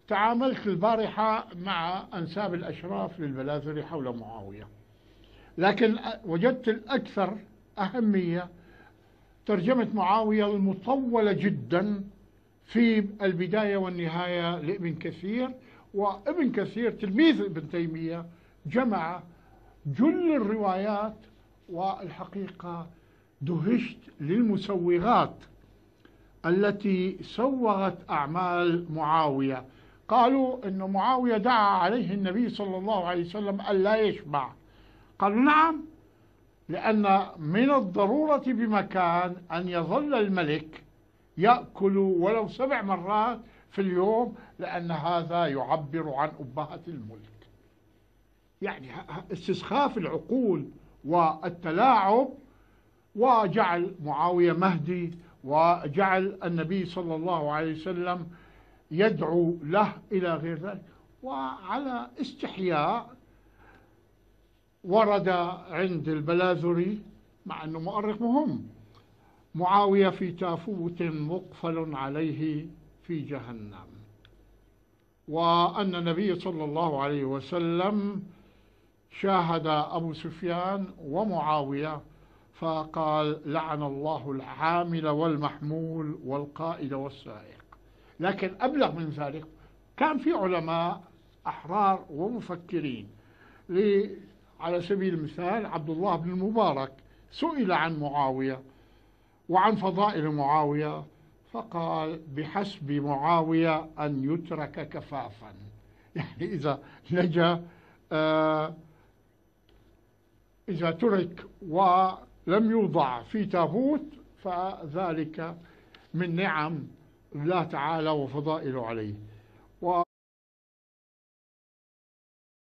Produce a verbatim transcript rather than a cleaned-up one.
تعاملت البارحة مع أنساب الأشراف للبلاذري حول معاوية، لكن وجدت الأكثر أهمية ترجمة معاوية المطولة جدا في البداية والنهاية لابن كثير. وابن كثير تلميذ ابن تيمية جمع جل الروايات، والحقيقة دهشت للمسوغات التي سوغت أعمال معاوية. قالوا إن معاوية دعا عليه النبي صلى الله عليه وسلم ألا يشبع. قالوا نعم، لأن من الضرورة بمكان أن يظل الملك يأكل ولو سبع مرات في اليوم، لأن هذا يعبر عن أبهة الملك. يعني استسخاف العقول والتلاعب، وجعل معاوية مهدي، وجعل النبي صلى الله عليه وسلم يدعو له إلى غير ذلك. وعلى استحياء ورد عند البلاذري، مع أنه مؤرخ مهم، معاوية في تافوت مقفل عليه في جهنم، وأن النبي صلى الله عليه وسلم شاهد أبو سفيان ومعاوية فقال لعن الله الحامل والمحمول والقائد والسائق. لكن أبلغ من ذلك، كان في علماء أحرار ومفكرين، على سبيل المثال عبد الله بن المبارك سئل عن معاوية وعن فضائل معاوية، فقال بحسب معاوية أن يترك كفافا. يعني إذا نجا آه إذا ترك ولم يوضع في تابوت فذلك من نعم الله تعالى وفضائله عليه.